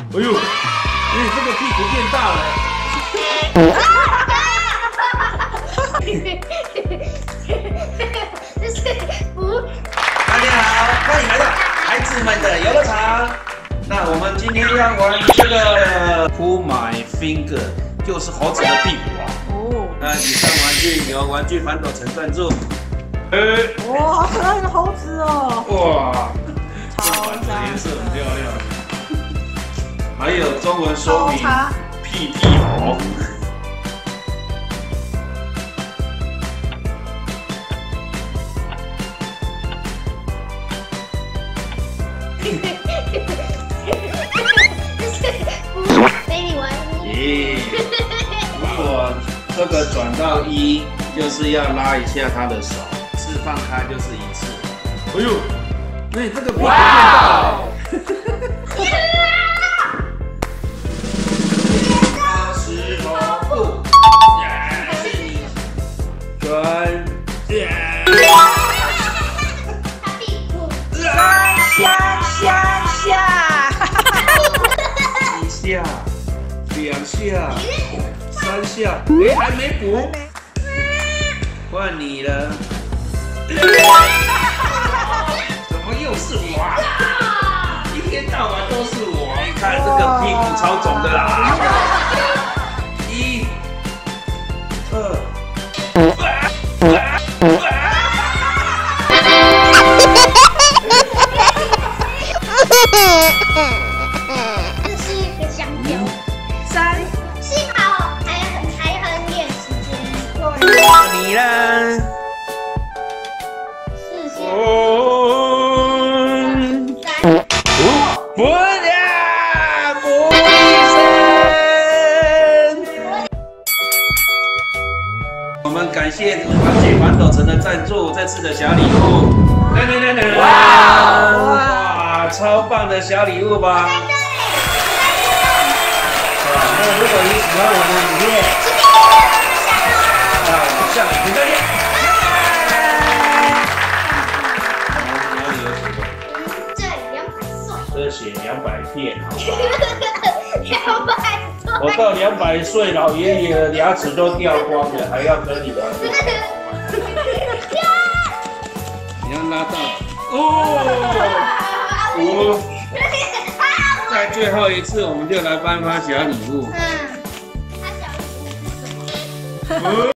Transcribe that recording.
哎呦，哎，这个屁股变大了。 这是不？ 大家好，欢迎来到孩子们的游乐场。那我们今天要玩这个 Pull My Finger， 就是猴子的屁股啊。哦。那以上玩具由玩具反斗城赞助。 哇，好可爱的猴子哦！ 哇， 超这颜色很漂亮。还有中文说明屁屁猴。如果这个转到1，就是要拉一下他的手，4放开就是1次。哎呦，那你这个屁股变大了。石头布，转，1下，2下，3下，哎，还没补，换你了。怎么又是我？一天到晚都是我。你看这个屁股超肿的啦。1、2。 这是一个香蕉。 3， 幸好还很点时间。 你呢？ 4下。 不呀，不医生。我们感谢玩具反斗城的赞助，这次的小礼物。哇！超棒的小礼物吧！那如果你喜欢我的影片，那我们下期再见。这写200片，好吧 200岁。 我到200岁，老爷爷的牙齿都掉光了，还要跟你玩？你要拉到哦。在最后一次，我们就来颁发小礼物。 他小礼物是什么？